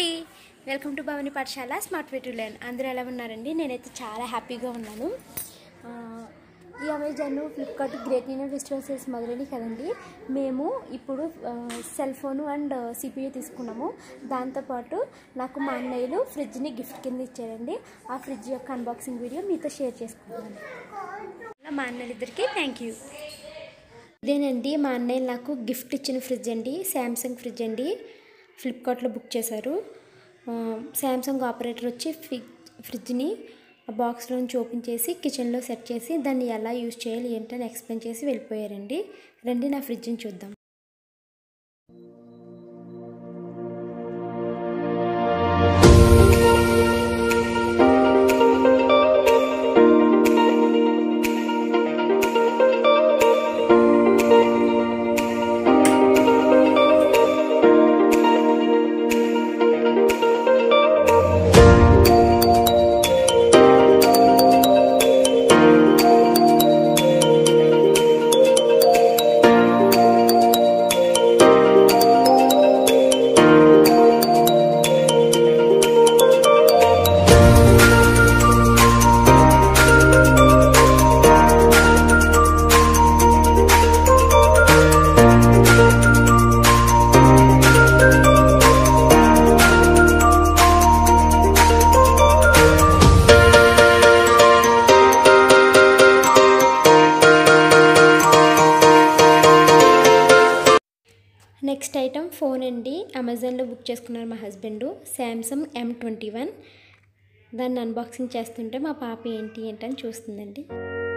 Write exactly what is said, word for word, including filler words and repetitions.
అండి, welcome to Bhavani పాఠశాల smart way to learn. అందరూ ఎలా ఉన్నారండి? నేనైతే చాలా హ్యాపీగా ఉన్నాను. ఈ Amazon, Flipkart great Indian festival sales మొదలైనవి కదండి. మేము ఇప్పుడు సెల్ ఫోను అండ్ సిపియూ తీసుకున్నాము. దాంతోపాటు నాకు మా అన్నయ్యలు ఫ్రిడ్జ్ని గిఫ్ట్ కింద ఇచ్చారండి. ఆ ఫ్రిడ్జ్ యొక్క అన్బాక్సింగ్ వీడియో మీతో షేర్ చేసుకున్నాను. మా అన్నయ్యలిద్దరికీ థ్యాంక్ యూ. ఇదేనండి మా అన్నయ్య నాకు గిఫ్ట్ ఇచ్చిన ఫ్రిడ్జ్ అండి. శాంసంగ్ ఫ్రిడ్జ్ అండి. ఫ్లిప్కార్ట్లో బుక్ చేశారు. శాంసంగ్ ఆపరేటర్ వచ్చి ఫ్రిడ్జ్ని బాక్స్లో నుంచి ఓపెన్ చేసి కిచెన్లో సెట్ చేసి దాన్ని ఎలా యూజ్ చేయాలి ఏంటని ఎక్స్ప్లెయిన్ చేసి వెళ్ళిపోయారండి. రండి నా ఫ్రిడ్జ్ని చూద్దాం. నెక్స్ట్ ఐటమ్ ఫోన్ అండి. అమెజాన్లో బుక్ చేసుకున్నారు మా husband. Samsung M twenty one. దాన్ని అన్బాక్సింగ్ చేస్తుంటే మా పాప ఏంటి ఏంటని చూస్తుందండి.